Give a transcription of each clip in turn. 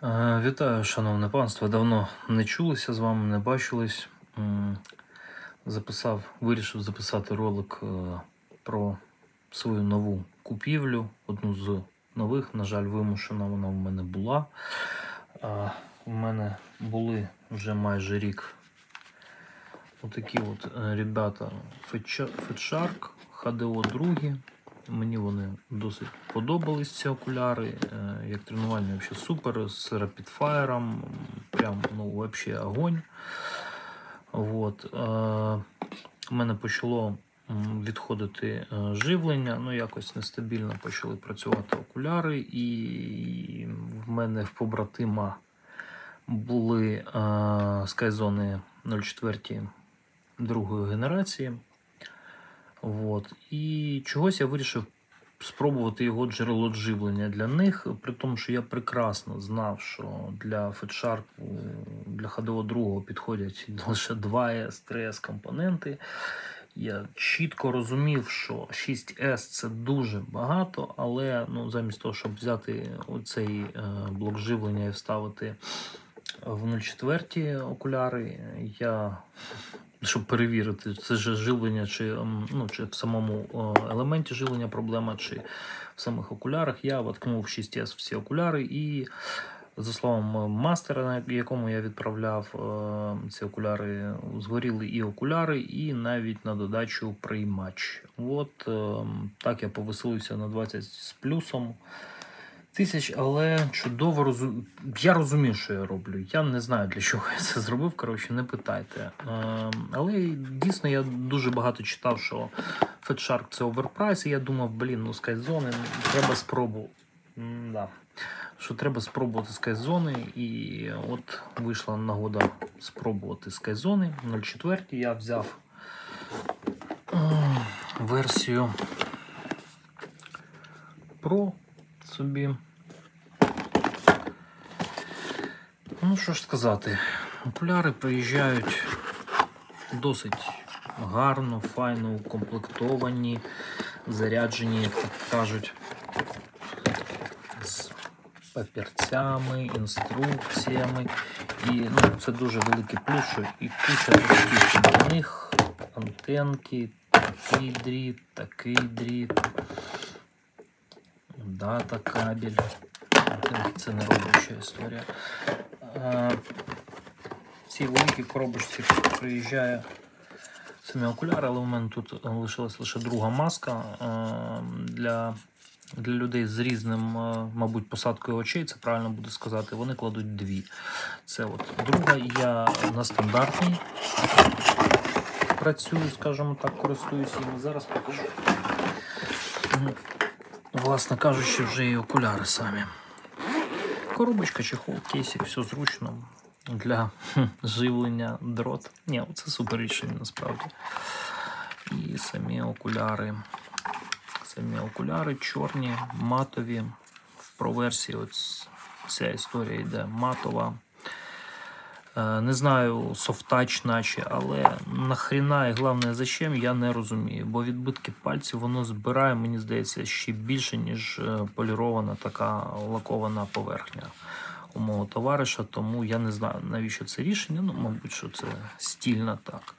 Вітаю, шановне панство. Давно не чулися з вами, не бачились. Вирішив записати ролик про свою нову купівлю. Одну з нових, на жаль, вимушена вона в мене була. У мене були вже майже рік отакі ребята Fatshark HDO 2. Мені вони досить подобались, ці окуляри. Як тренувальні, взагалі супер, з Rapid-Fire, прям, взагалі огонь. У мене почало відходити живлення, якось нестабільно почали працювати окуляри, і в мене в побратима були Skyzone 04 другої генерації. І чогось я вирішив спробувати його джерело живлення для них, при тому, що я прекрасно знав, що для Fatshark, для HDO 2 підходять лише 2S, 3S компоненти. Я чітко розумів, що 6S це дуже багато, але замість того, щоб взяти оцей блок живлення і вставити в 04 окуляри, щоб перевірити, це ж живлення, чи в самому елементі живлення проблема, чи в самих окулярах, я воткнув 6S всі окуляри, і, за словом мастера, якому я відправляв ці окуляри, згоріли і окуляри, і навіть на додачу приймач. Так я повеселився на 20 з плюсом тисяч, але чудово я розумів, що я роблю. Я не знаю, для чого я це зробив, не питайте. Але дійсно я дуже багато читав, що Fatshark це оверпрайс, і я думав, Skyzone, треба спробувати. Що треба спробувати Skyzone, і от вийшла нагода спробувати Skyzone 04. Я взяв версію Pro собі. Що ж сказати, окуляри приїжджають досить гарно, файно укомплектовані, заряджені, як так кажуть, з папірцями, інструкціями. І це дуже великий плюс, що і куча дротів до них, антенки, такий дріт, дата кабель. Це не робоча історія. В цій великій коробочці приїжджає самі окуляри, але у мене тут лишилась лише друга маска для людей з різним, мабуть, посадкою очей, це правильно буде сказати, вони кладуть дві. Це друга, я на стандартній працюю, скажімо так, користуюсь їм. Зараз покажу. Власне кажучи, вже і окуляри самі. Коробочка, чехол, кейсик, все зручно для живлення, дрот. Це супер рішення насправді. І самі окуляри чорні, матові. В Pro-версії ця історія йде матова. Не знаю, софтач наче, але нахріна і головне зачем, я не розумію. Бо відбитки пальців воно збирає, мені здається, ще більше, ніж полірована така лакована поверхня у мого товариша. Тому я не знаю, навіщо це рішення. Мабуть, що це стильно так.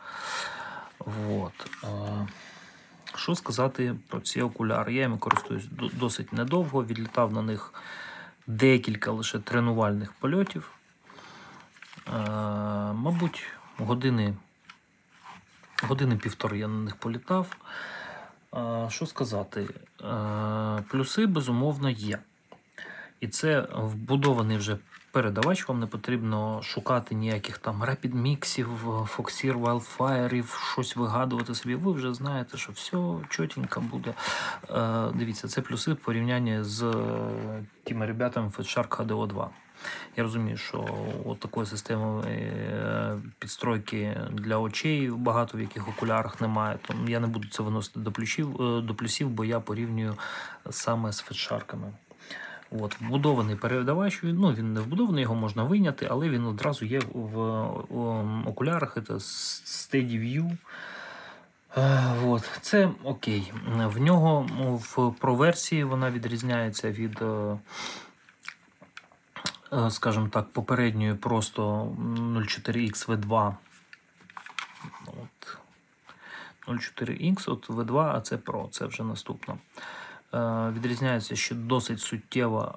Що сказати про ці окуляри? Я їм користуюсь досить недовго. Відлітав на них декілька лише тренувальних польотів. Мабуть, години півтори я на них політав. Що сказати? Плюси, безумовно, є. І це вбудований вже передавач, вам не потрібно шукати ніяких там Rapid-міксів, Foxeer, Wildfire, щось вигадувати собі. Ви вже знаєте, що все чотенько буде. Дивіться, це плюси в порівнянні з тими ребятами Fatshark HDO 2. Я розумію, що от такої системи підстройки для очей багато в яких окулярах немає. Тому я не буду це виносити до плюсів, бо я порівнюю саме з Fatshark'ами. Вбудований передавач, він не вбудований, його можна вийняти, але він одразу є в окулярах, це Steady View. Це окей. В нього в Pro-версії вона відрізняється від скажімо так, попередньої просто 04X V2. От 04X, от V2, а це Pro, це вже наступно. Відрізняється ще досить суттєво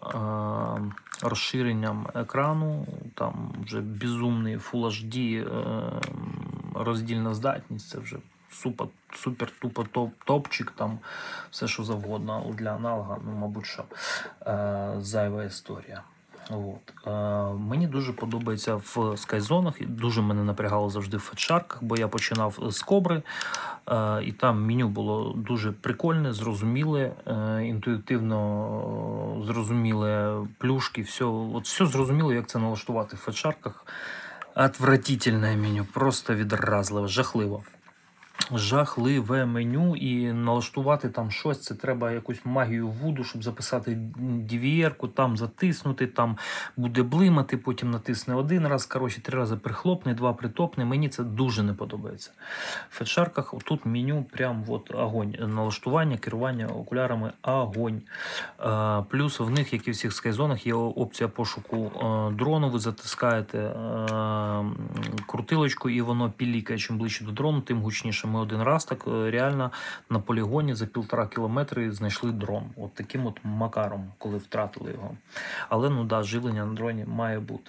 розширенням екрану, там вже безумний Full HD роздільна здатність, це вже супер тупо топчик, там все що завгодно, для аналога, ну, мабуть, що зайва історія. От. Мені дуже подобається в Skyzone, дуже мене напрягало завжди в фетшарках, бо я починав з Кобри, і там меню було дуже прикольне, зрозуміле, інтуїтивно зрозуміле, плюшки, все зрозуміло, як це налаштувати в фетшарках. Отвратительне меню, просто відразливе, жахливо. Жахливе меню, і налаштувати там щось, це треба якусь магію вуду, щоб записати DVR-ку, там затиснути, там буде блимати, потім натисне один раз, коротше, 3 рази прихлопне, 2 притопне. Мені це дуже не подобається. В фетшарках тут меню прям от огонь. Налаштування, керування окулярами огонь. Плюс в них, як і в всіх скайзонах, є опція пошуку дрону. Ви затискаєте крутилочку і воно пілікає. Чим ближче до дрону, тим гучніше. Ми один раз так реально на полігоні за 1,5 кілометри знайшли дрон. От таким от макаром, коли втратили його. Але, ну да, живлення на дроні має бути.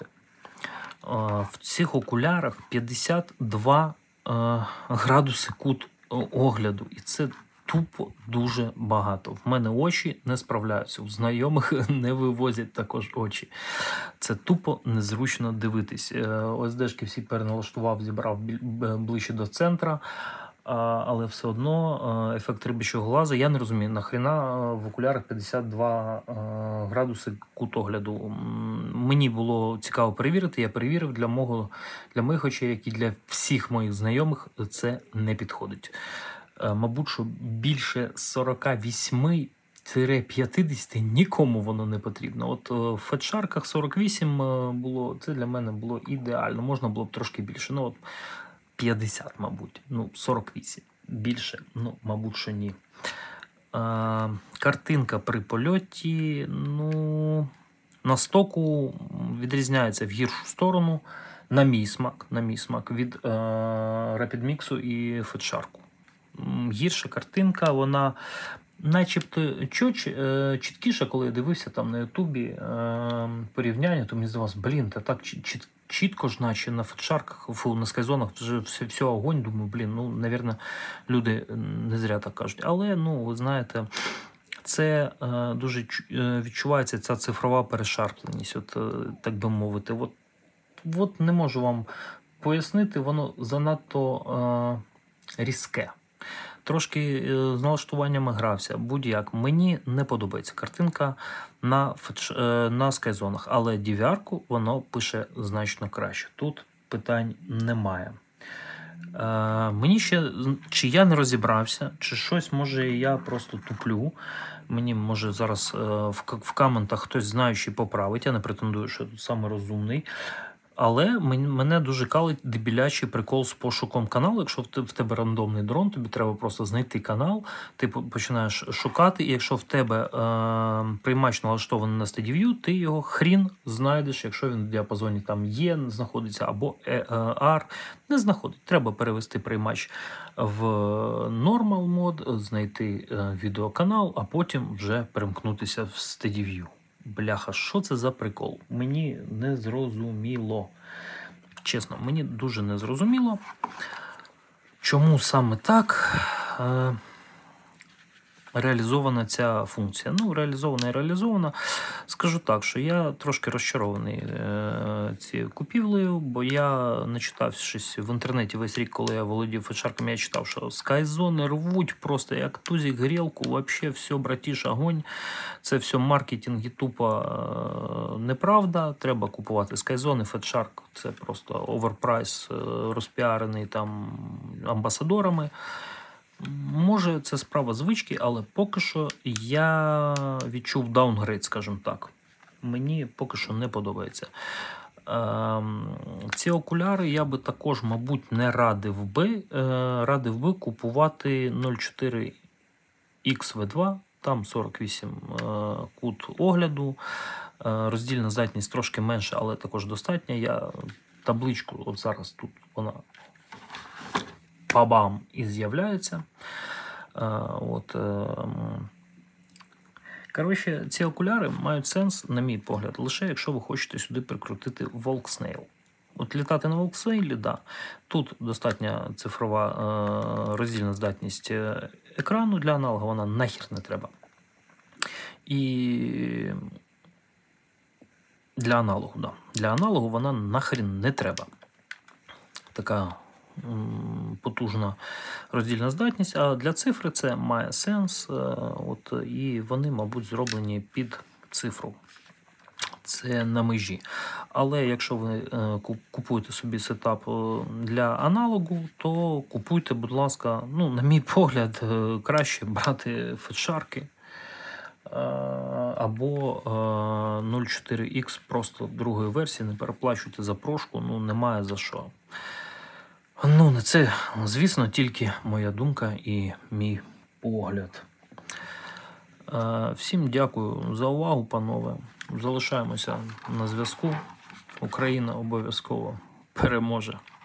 В цих окулярах 52 градуси кут огляду. І це тупо дуже багато. В мене очі не справляються. У знайомих не вивозять також очі. Це тупо незручно дивитись. ОСДшки всі переналаштував, зібрав ближче до центра. Але все одно ефект рибячого глаза, я не розумію, нахрена в окулярах 52 градуси кут огляду. Мені було цікаво перевірити, я перевірив, для моїх очей, як і для всіх моїх знайомих, це не підходить. Мабуть, що більше 48-50 нікому воно не потрібно. От в фетшарках 48 було, це для мене було ідеально, можна було б трошки більше. Ну, от 50, мабуть, ну 48. Більше, ну, мабуть, що ні. Картинка при польоті, ну, на стоку відрізняється в гіршу сторону, на мій смак від Rapid Mix і фетшарку. Гірша картинка, вона начебто чіткіша, коли я дивився там на Ютубі порівняння, то мені здавалося, блін, та так чітко ж, наче на фетшарках, на скайзонах вже все огонь, думаю, блін, ну, навірно, люди не зря так кажуть. Але, ну, ви знаєте, це дуже відчувається ця цифрова перешарпленість, от, так би мовити. От не можу вам пояснити, воно занадто різке. Трошки з налаштуваннями грався, будь-як. Мені не подобається картинка на скайзонах, але DVR-ку воно пише значно краще. Тут питань немає. Мені ще, чи я не розібрався, чи щось, може, я просто туплю. Мені, може, зараз в коментах хтось знаючий поправить, я не претендую, що я тут саме розумний. Але мене дуже калить дебілячий прикол з пошуком каналу. Якщо в тебе рандомний дрон, тобі треба просто знайти канал, ти починаєш шукати, і якщо в тебе приймач налаштований на SteadyView, ти його хрін знайдеш, якщо він в діапазоні там є, знаходиться, або AR не знаходить. Треба перевести приймач в Normal мод, знайти відеоканал, а потім вже перемкнутися в SteadyView. Бляха, що це за прикол? Мені не зрозуміло. Чесно, мені дуже не зрозуміло, чому саме так реалізована ця функція. Ну, реалізована. Скажу так, що я трошки розчарований цією купівлею, бо я не читав щось в інтернеті весь рік, коли я володів фетшарками, я читав, що скайзони рвуть просто як тузик грілку, вообще все, братіш, огонь. Це все маркетинг і тупо неправда. Треба купувати скайзони, фетшарк, це просто оверпрайс, розпіарений там амбасадорами. Може, це справа звички, але поки що я відчув даунгрейд, скажімо так. Мені поки що не подобається. Ці окуляри я би також, мабуть, не радив би купувати 04 XV2, там 48 кут огляду. Роздільна здатність трошки менша, але також достатня. Я табличку, от зараз тут вона бабам і з'являється. Коротше, ці окуляри мають сенс, на мій погляд, лише якщо ви хочете сюди прикрутити Volksnail. От літати на Volksnail, да. Тут достатня цифрова роздільна здатність екрану, для аналогу вона нахер не треба. І для аналогу, да. Для аналогу вона нахрен не треба. Така потужна роздільна здатність, а для цифри це має сенс, і вони, мабуть, зроблені під цифру. Це на межі. Але якщо ви купуєте собі сетап для аналогу, то купуйте, будь ласка, на мій погляд, краще брати фетшарки або 04X просто другої версії, не переплачуйте за прошку, немає за що. Це, звісно, тільки моя думка і мій погляд. Всім дякую за увагу, панове. Залишаємося на зв'язку. Україна обов'язково переможе.